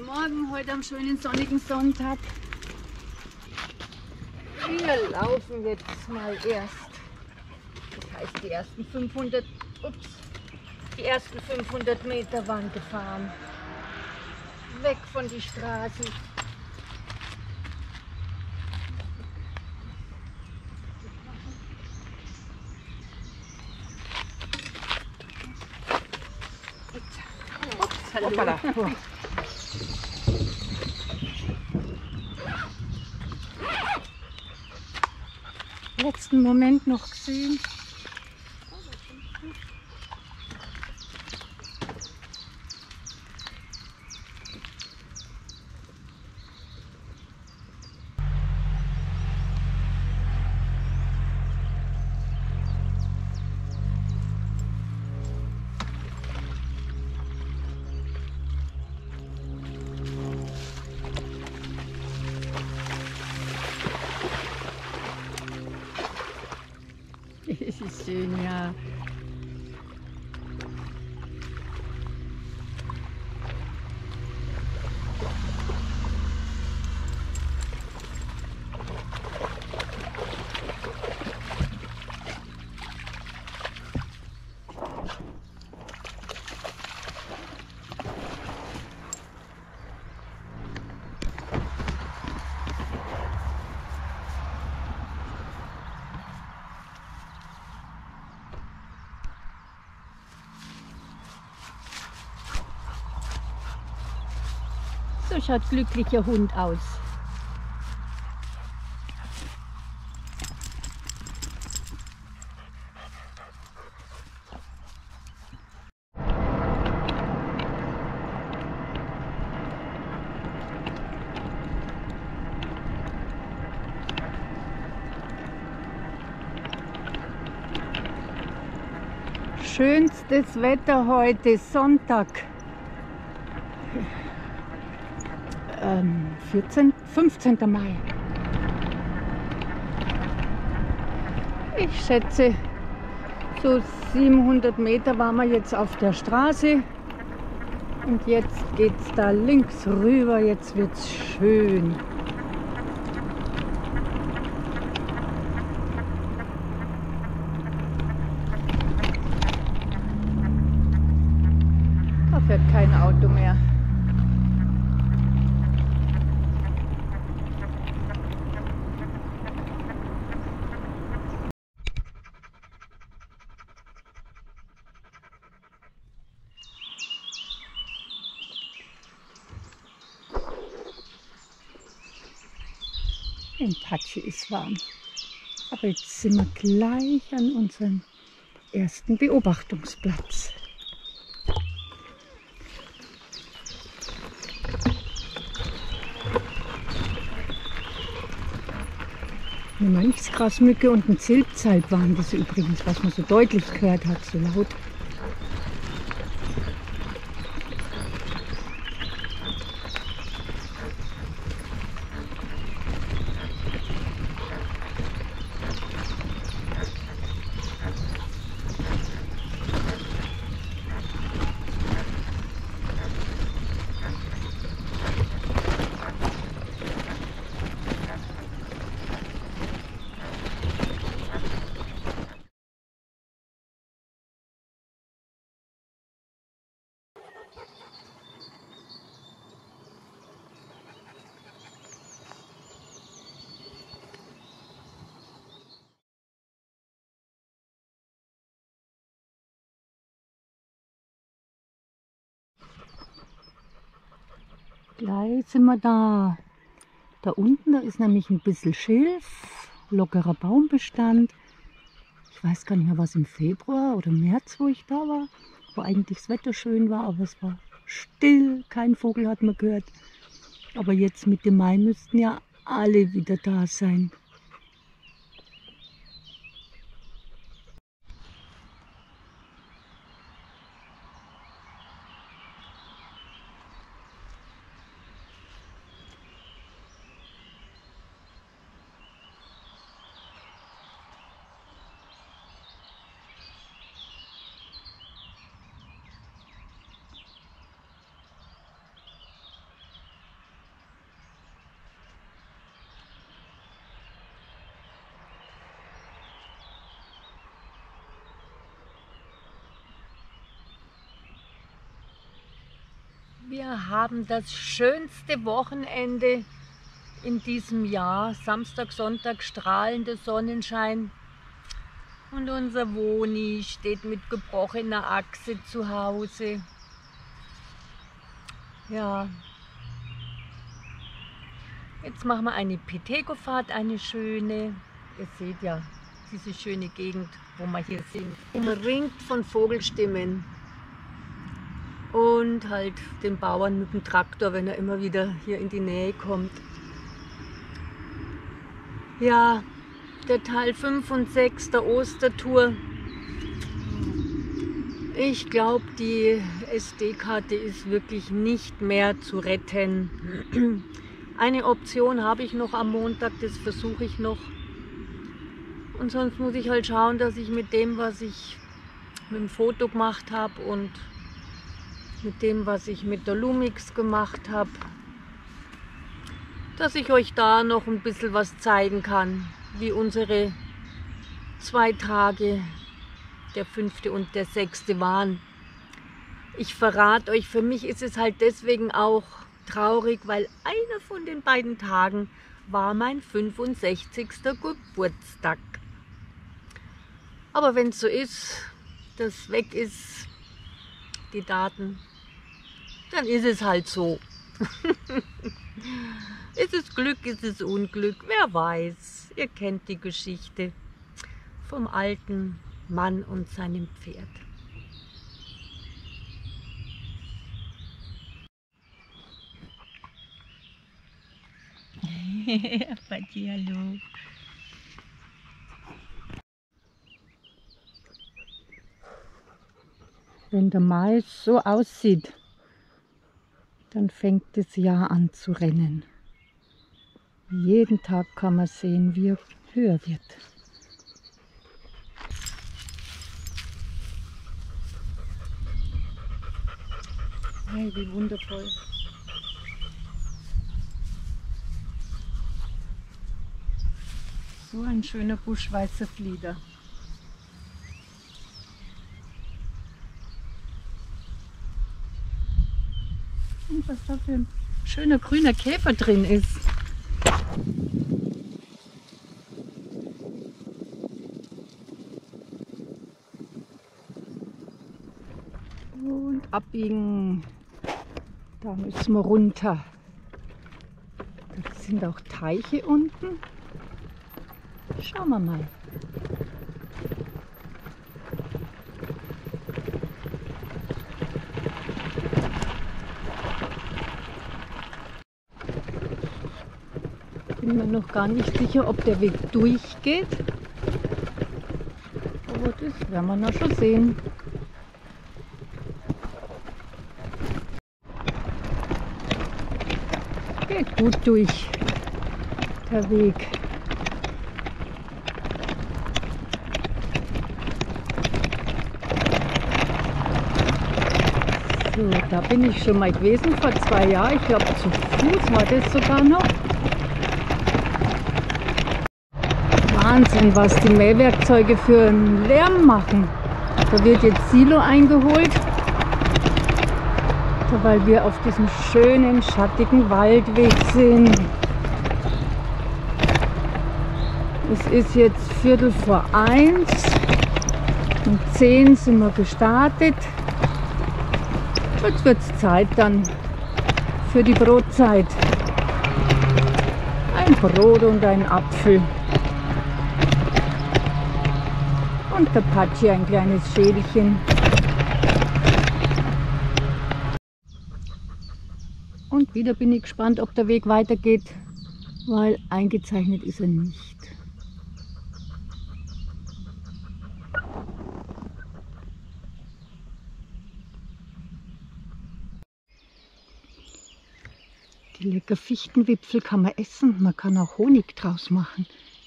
Guten Morgen, heute am schönen sonnigen Sonntag. Wir laufen jetzt mal erst, das heißt die ersten 500 Meter waren gefahren. Weg von die Straßen. Ups, hoppala. Letzten Moment noch gesehen. Es ist schön, ja. So schaut glücklicher Hund aus. Schönstes Wetter heute, Sonntag. 15. Mai. Ich schätze, so 700 Meter waren wir jetzt auf der Straße und jetzt geht es da links rüber, jetzt wird es schön. Da fährt kein Auto mehr. Ein Tatschi ist warm. Aber jetzt sind wir gleich an unserem ersten Beobachtungsplatz. Eine Mönchsgrasmücke und ein Zilpzalp waren das übrigens, was man so deutlich gehört hat, so laut. Gleich sind wir da. Da unten, da ist nämlich ein bisschen Schilf, lockerer Baumbestand. Ich weiß gar nicht mehr, was im Februar oder März, wo ich da war, wo eigentlich das Wetter schön war, aber es war still, kein Vogel hat man gehört. Aber jetzt Mitte Mai müssten ja alle wieder da sein. Wir haben das schönste Wochenende in diesem Jahr. Samstag, Sonntag, strahlender Sonnenschein. Und unser Woni steht mit gebrochener Achse zu Hause. Ja. Jetzt machen wir eine Petego-Fahrt, eine schöne. Ihr seht ja diese schöne Gegend, wo wir hier sind. Umringt von Vogelstimmen. Und halt den Bauern mit dem Traktor, wenn er immer wieder hier in die Nähe kommt. Ja, der Teil 5 und 6 der Ostertour. Ich glaube, die SD-Karte ist wirklich nicht mehr zu retten. Eine Option habe ich noch am Montag, das versuche ich noch. Und sonst muss ich halt schauen, dass ich mit dem, was ich mit dem Foto gemacht habe und mit dem, was ich mit der Lumix gemacht habe, dass ich euch da noch ein bisschen was zeigen kann, wie unsere 2 Tage, der 5. und der 6. waren. Ich verrate euch, für mich ist es halt deswegen auch traurig, weil einer von den beiden Tagen war mein 65. Geburtstag. Aber wenn es so ist, dass weg ist, die Daten, dann ist es halt so. Ist es Glück, ist es Unglück, wer weiß. Ihr kennt die Geschichte vom alten Mann und seinem Pferd. Patti, hallo. Wenn der Mais so aussieht, dann fängt das Jahr an zu rennen. Jeden Tag kann man sehen, wie er höher wird. Hey, wie wundervoll. So ein schöner Busch weißer Flieder. Und was da für ein schöner grüner Käfer drin ist. Und abbiegen. Da müssen wir runter. Da sind auch Teiche unten. Schauen wir mal. Bin mir noch gar nicht sicher, ob der Weg durchgeht. Aber das werden wir noch schon sehen. Geht gut durch, der Weg. So, da bin ich schon mal gewesen vor 2 Jahren. Ich glaube, zu Fuß war das sogar noch. Wahnsinn, was die Mähwerkzeuge für einen Lärm machen. Da wird jetzt Silo eingeholt, weil wir auf diesem schönen, schattigen Waldweg sind. Es ist jetzt 1:15. Um 10 sind wir gestartet. Jetzt wird es Zeit dann für die Brotzeit. Ein Brot und ein Apfel. Und der Patti ein kleines Schälchen. Und wieder bin ich gespannt, ob der Weg weitergeht, weil eingezeichnet ist er nicht. Die lecker Fichtenwipfel kann man essen, man kann auch Honig draus machen.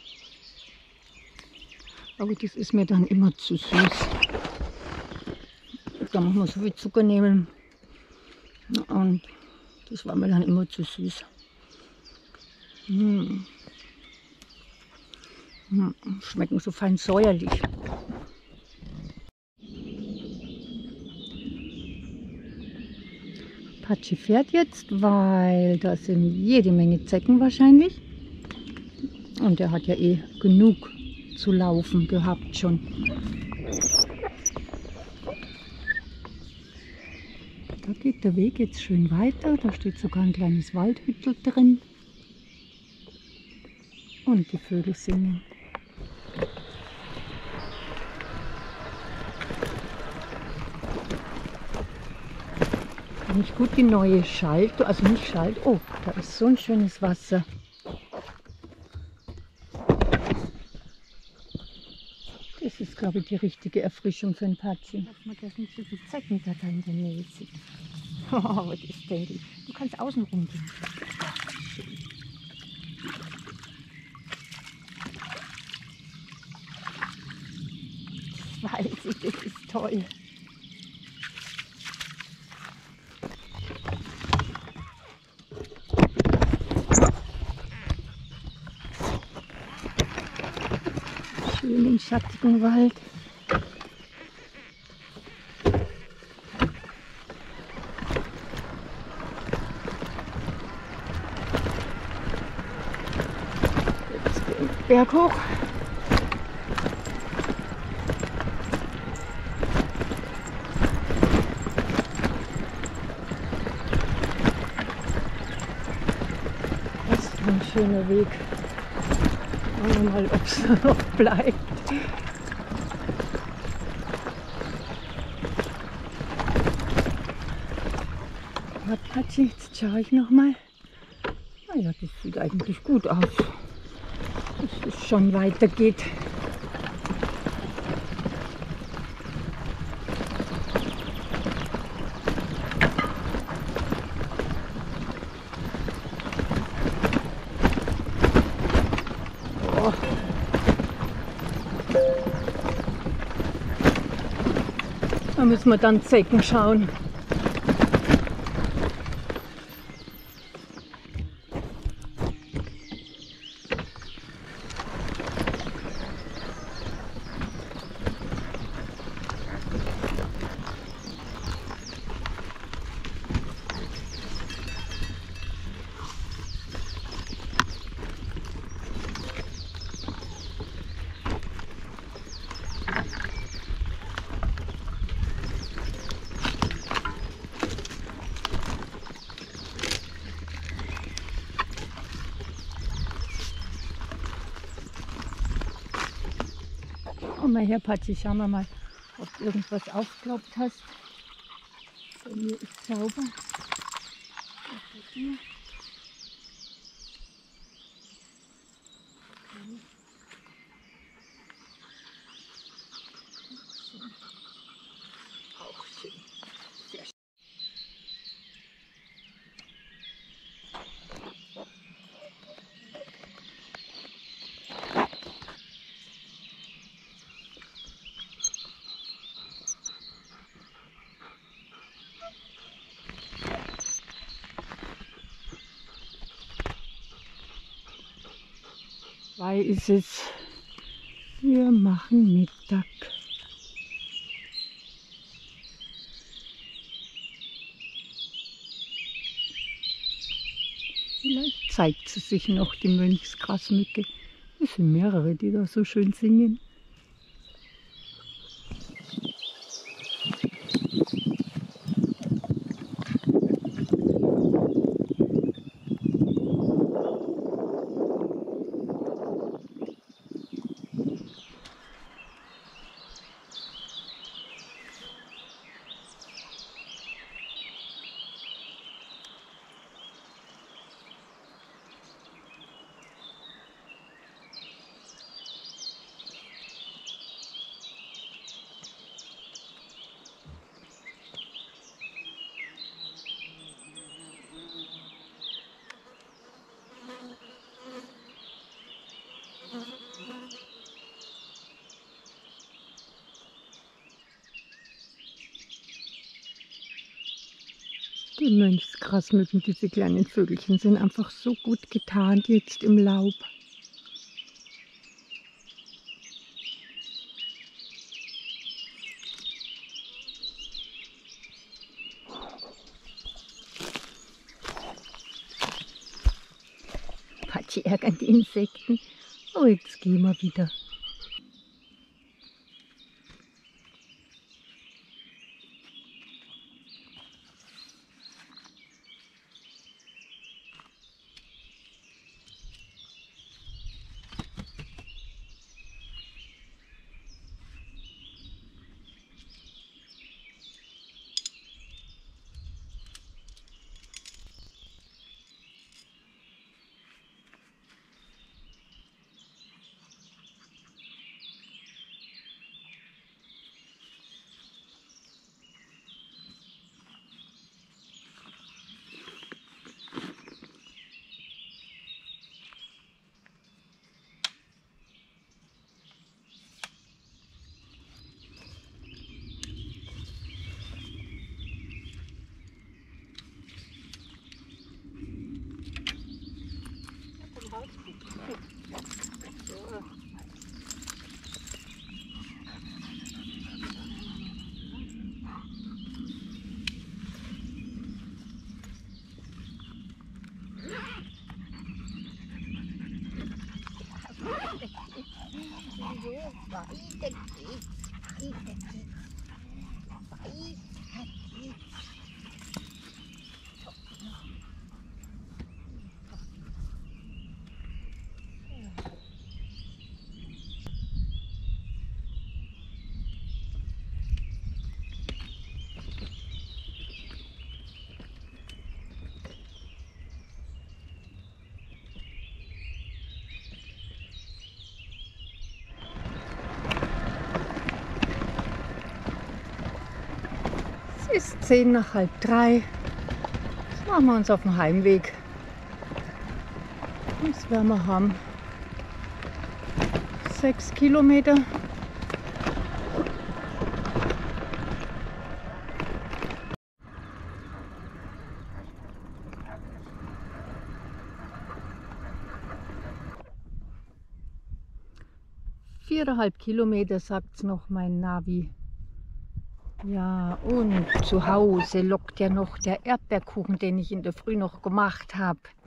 Aber das ist mir dann immer zu süß. Da muss man so viel Zucker nehmen und das war mir dann immer zu süß. Schmecken so fein säuerlich. Patschi fährt jetzt, weil da sind jede Menge Zecken wahrscheinlich. Und er hat ja eh genug zu laufen gehabt schon. Da geht der Weg jetzt schön weiter. Da steht sogar ein kleines Waldhüttel drin. Und die Vögel singen. Nicht gut die neue Schaltung, also nicht Schalt. Oh, da ist so ein schönes Wasser. Das ist, glaube ich, die richtige Erfrischung für einen Patschi. Dass man das nicht so viele Zecken da in der Nähe sieht. Oh, was ist denn die? Du kannst außen rum gehen. Das weiß ich, das ist toll. Schön im schattigen Wald. Jetzt den Berg hoch. Das ist ein schöner Weg. Schauen wir mal, ob es noch bleibt. Ja, Patschi, jetzt schaue ich noch mal. Ja, das sieht eigentlich gut aus. Dass es schon weitergeht. Oh. Da müssen wir dann Zecken schauen. Komm mal her, Patschi, schauen wir mal, ob du irgendwas aufgeklappt hast. Bei mir ist sauber. Was bei dir? Okay. Auch schön. Sehr schön. Zwei ist es. Wir machen Mittag. Vielleicht zeigt sie sich noch, die Mönchsgrasmücke. Es sind mehrere, die da so schön singen. Die Mönchsgrasmücken, diese kleinen Vögelchen, sind einfach so gut getarnt jetzt im Laub. Die ärgern die Insekten. Oh, jetzt gehen wir wieder. Es ist 10 nach halb 3. Jetzt machen wir uns auf den Heimweg. Das werden wir haben. 6 Kilometer. Viereinhalb Kilometer, sagt es noch mein Navi. Ja, und zu Hause lockt ja noch der Erdbeerkuchen, den ich in der Früh noch gemacht habe.